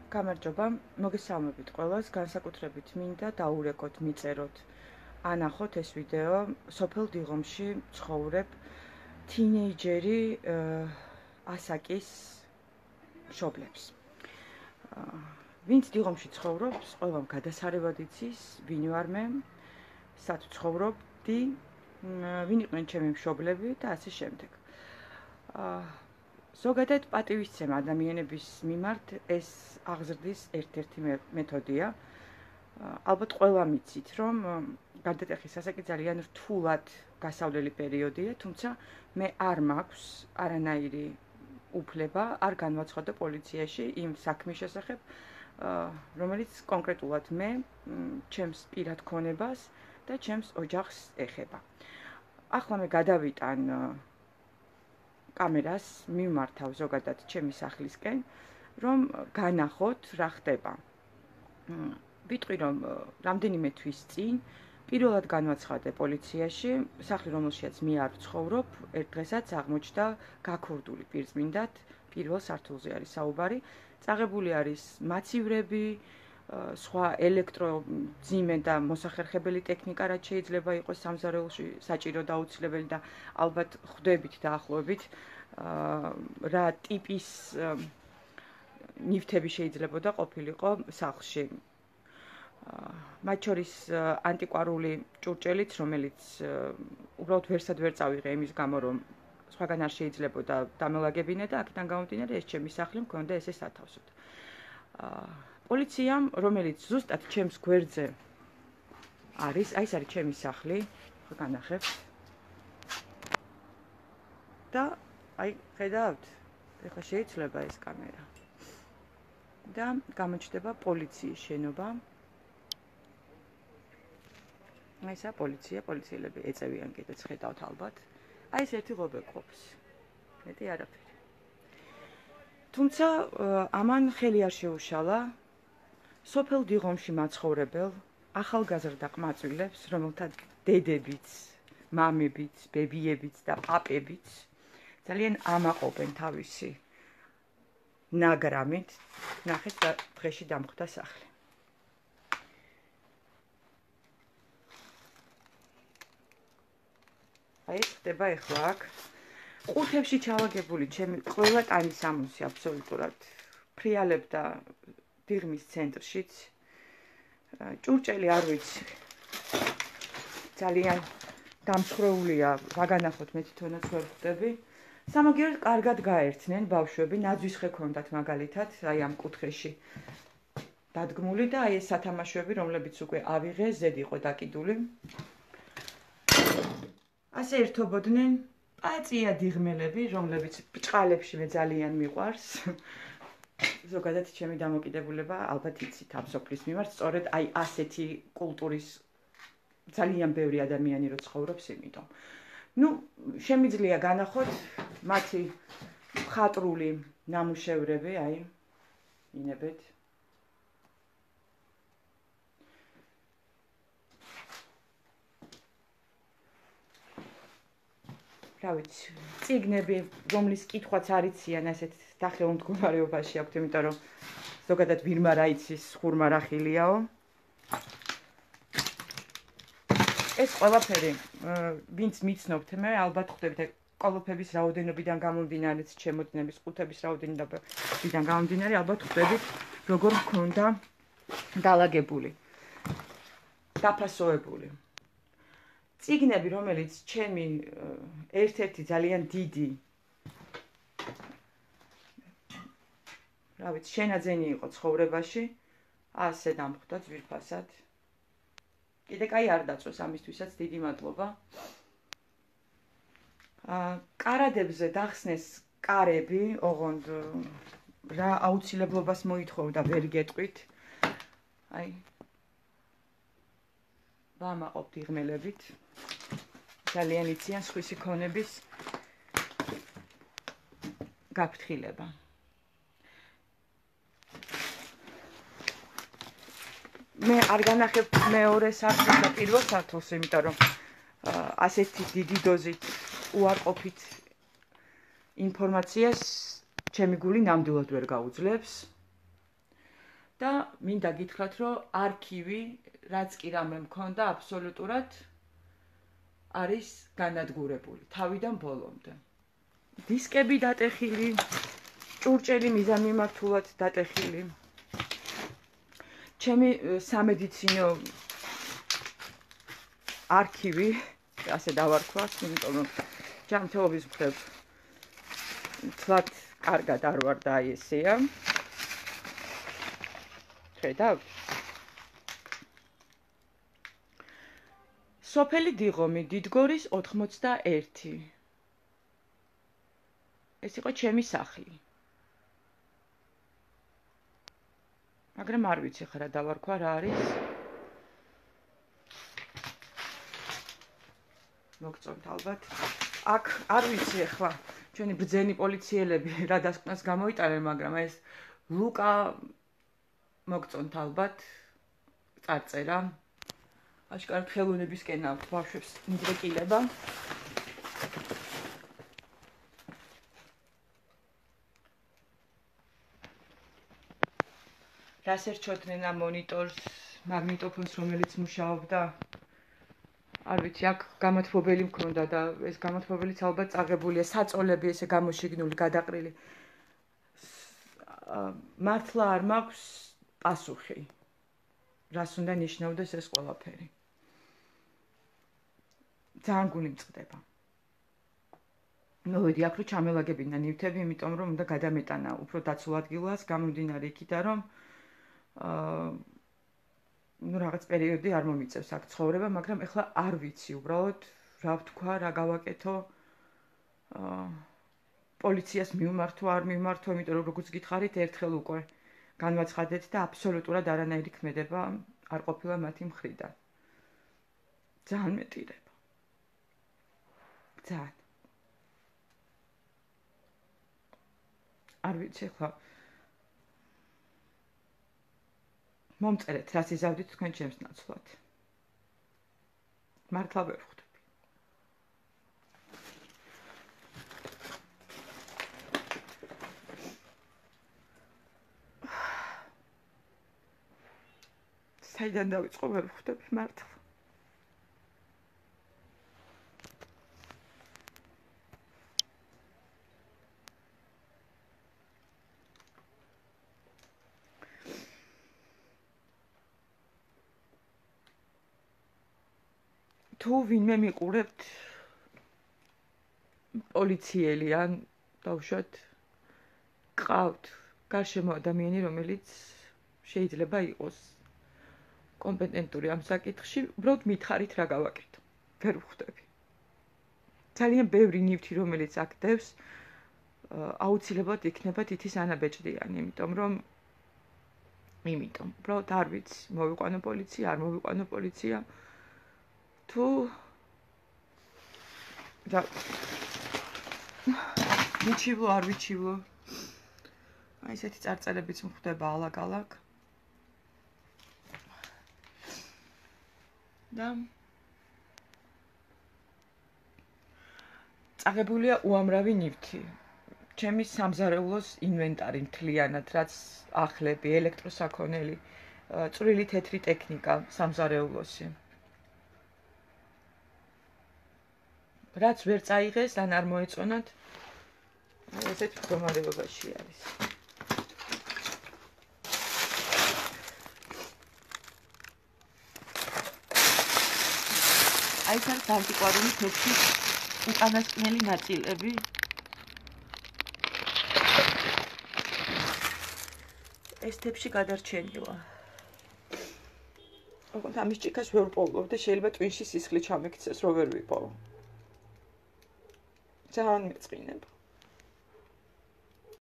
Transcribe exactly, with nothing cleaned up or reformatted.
გამარჯობა, მოგესალმებით ყველას, განსაკუთრებით მინდა დაურეკოთ, მიწეროთ, ანახოთ ეს ვიდეო სოფელ დიღომში ცხოვრებ თინეიჯერი ასაკის მშობლებს. ვინც დიღომში ცხოვრობს, ყველამ გადასარევად იცის, ვინ ვარ მე, სად ვცხოვრობდი, ვინ იყვნენ ჩემი მშობლები და ასე შემდეგ. ზოგადად პატივისცემა ადამიანების მიმართ ეს აღზრდის ერთ-ერთი მეთოდია. ალბათ ყველამ იცით, რომ გარდატეხის ასაკი ძალიან რთულად გასავლელი პერიოდია, თუმცა მე არ მაქვს არანაირი უფლება არ განვაცხადო პოლიციაში იმ საქმის შესახებ, რომელიც კონკრეტულად მე ჩემს პირად ქონებას და ჩემს ოჯახს ეხება. ახლა მე გადავიტან კამერას მივმართავ ზოგადად ჩემი სახლისკენ, რომ განახოთ რა ხდება. ვიტყვი რომ რამდენიმე თვის წინ პირველად განვაცხადე პოლიციაში, სახლი რომელშიც მე არ ვცხოვრობ, ერთ დღესაც აღმოჩნდა გაქურდული პირწმინდად, პირველ სართულზე არის საუბარი, წაღებული არის მაცივრები, სხვა ელექტროძიმე და მოსახერხებელი ტექნიკა, რაც შეიძლება იყოს სამზარეულოში საჭირო და აუცილებელი და ალბათ ხვდებით დაახლოებით რა ტიპის ნივთები შეიძლებოდა ყოფილიყო სახლში. მათ შორის ანტიკვარული ჭურჭელიც, რომელიც უბრალოდ ვერსად ვერ წავიღე იმის გამო, რომ სხვაგან არ შეიძლებოდა დამელაგებინა და აქედან გამომდინარე ეს ჩემი სახლი მქონდა ესე სათავსოდ. პოლიციამ, რომელიც ზუსტად ჩემს გვერდზე არის, აი ეს არის ჩემი სახლი, ხო განახებთ. და აი ხედავთ, ეხლა შეიძლება ეს კამერა. და გამოჩნდება პოლიციის შენობა. აი ესა პოლიცია, პოლიციელები ეწევიან კიდეც ხედავთ ალბათ. აი ეს ერთი ღობე ყოფს. მეტი არაფერი. თუმცა ამან ხელი არ შეუშალა სოფელ დიღომში მაცხოვრებელ ახალგაზრდა ყმაწვილებს, რომელთა დედებიც, მამებიც, ბებიებიც და პაპებიც ძალიან ამაყობენ თავისი ნაგრამით, ნახეთ და დღეში დამხვდა სახლი. აი ეს ხდება ეხლა აქ. ყუთებში ჩავაგებული ჩემი ყველა ტანი სამოსი აბსოლუტურად ფრიალებ და დიღმის ცენტრშიც. ჭურჭელი არ ვიცი. ძალიან დამსხვრეულია, ვაგანახოთ მე თვითონაც ვერ ხვდები. სამაგიეროდ კარგად გაერთნენ ბავშვები, ნაძვის ხე ქონდათ მაგალითად, აი ამ კუთხეში დადგმული და აი ეს სათამაშოები, რომლებიც უკვე ავიღე, ზედ იყო დაკიდული. ასე ერთობოდნენ პაწია დიღმელები, რომლებიც ბჭყალებში მე ძალიან მიყვარს. ზოგადად ჩემი დამოკიდებულება ალბათ იცით ამ სოფლის მიმართ, სწორედ აი ასეთი კულტურის ძალიან ბევრი ადამიანი რო ცხოვრობს, იმიტომ. ნუ შემიძლია განახოთ მათი მხატვრული ნამუშევრები, აი ინებეთ. რა ვიცი, წიგნები, რომლის კითხვაც არ იციან, ასეთ დახეულ მდგომარეობაში აქვთ, იმიტომ რომ ზოგადად ვირმა რა იცის, ხურმა რა ხილიაო. ეს ყველაფერი, ვინც მიცნობთ მე, ალბათ ხვდებით კოლოფების რაოდენობიდან გამომდინარე, ჩემოდნების ყუთების რაოდენობიდან გამომდინარე, ალბათ ხვდებით როგორ მქონდა დალაგებული, დაფასოებული. წიგნები, რომელიც ჩემი ერთ-ერთი ძალიან დიდი რა ვიცი, შენაძენი იყო ცხოვრებაში, ასე დამხვდა ძვირფასად. კიდე კაი არ დაწვეს ამისთვისაც დიდი მადლობა. კარადებზე დახსნეს კარები, ოღონდ რა აუცილებლობას მოითხოვდა ვერ გეტყვით. აი ვამაყობ დიღმელებით. ძალიან იციან სხვისი ქონების გაფრთხილება. მე არ განახებ მეორე სართულს და პირველ სართულს, იმიტომ რომ ასეთი დიდი დოზით უარყოფით ინფორმაციას ჩემი გული ნამდვილად ვერ გაუძლებს. და მინდა გითხრათ, რომ არქივი, რაც კი რამე მქონდა, აბსოლუტურად არის განადგურებული, თავიდან ბოლომდე. დისკები დატეხილი, ჭურჭელი მიზანმიმართულად დატეხილი. ჩემი სამედიცინო არქივი, ასე დავარქვას, იმიტომ რომ ჯანმრთელობის მხრივ თლად კარგად არ ვარ და აი ესეა. ხედავთ? სოფელი დიღომი, დიდგორის ოთხმოცდაერთი. ეს იყო ჩემი სახლი. მაგრამ არ ვიცი ხა რა დავარქვა, რა არის. მოგწონთ ალბათ. აქ არ ვიცი ახლა ჩვენი ბრძენი პოლიციელები რა დასკვნას გამოიტანენ, მაგრამ ეს ლუკა მოგწონთ ალბათ წარწერა. აშკარად ხელოვნებისკენ აქვთ ბავშვებს მიდრეკილება. რას ერჩოდნენ ამ მონიტორს, მაგნიტოფონს, რომელიც მუშაობდა. არ ვიცი, აქ გამოთბობელი მქონდა და ეს გამოთბობელიც ალბათ წაღებულია, საწოლები ესე გამოშიგნული, გადაყრილი. მართლა არ მაქვს პასუხი. რას უნდა ნიშნავდეს ეს ყველაფერი. ძალიან გული მწყდება. მოვიდი აქ რომ ჩამელაგებინა ნივთები, იმიტომ რომ უნდა გადამეტანა უფრო დაცულ ადგილას, გამომდინარე იქიდან რომ აა ну რაღაც პერიოდი არ მომიწევს აქ ცხოვრება, მაგრამ ეხლა არ ვიცი უბრალოდ რა ვთქვა, რა გავაკეთო. აა პოლიციას მივმართო, არ მივმართო, იმიტომ რომ როგორც გითხარით, ერთხელ უკვე განვაცხადეთ და აბსოლუტურად არანაირი ქმედება არ ყოფილა მათი მხრიდან. ძალიან მეტირება. ძალიან. არ ვიცი ახლა მომწერეთ, რას იზავდით თქვენ ჩემს ნაცვლად. მართლა ვერ ხვდები. საიდან დავიწყო ვერ ხვდები მართლა. თუ ვინმე მიყურებთ პოლიციელი ან დავუშვათ ყავთ გარშემო ადამიანი, რომელიც შეიძლება იყოს კომპეტენტური ამ საკითხში, უბრალოდ მითხარით რა გავაკეთო. ვერ ვხვდები. ძალიან ბევრი ნივთი, რომელიც აქ დევს, აუცილებლად იქნება თითის ანაბეჭდიანი, იმიტომ რომ იმიტომ, უბრალოდ არ ვიცი, მოვიყვანო პოლიცია, არ მოვიყვანო პოლიცია. თუ და ვიჩივლო, არ ვიჩივლო. აი ესეთი წარწერებიც მხვდება ალაგ-ალაგ. და წაღებულია უამრავი ნივთი. ჩემი სამზარეულოს ინვენტარი მთლიანად, რაც ახლები, ელექტროსაქონელი, წვრილი თეთრი ტექნიკა სამზარეულოსი. რაც ვერ წაიღეს, ან არ მოეწონათ, ესეთ მდგომარეობაში არის. აი ეს არის ანტიკვარული თეთრი უკანასკნელი ნაწილები. ეს თებში გადარჩენილა. ოღონდ ამის ჭიქას ვერ ვპოვლობ და შეიძლება ტვინში სისხლი ჩამექცეს, რომ ვერ ვიპოვო. ძალიან მეწყინება.